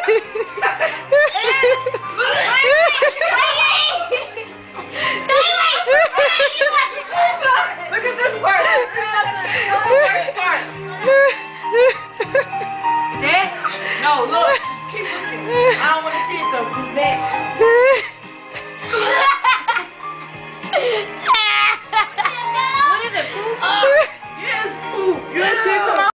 Look at this part. That? No, look. Keep looking. I don't want to see it though. Who's next?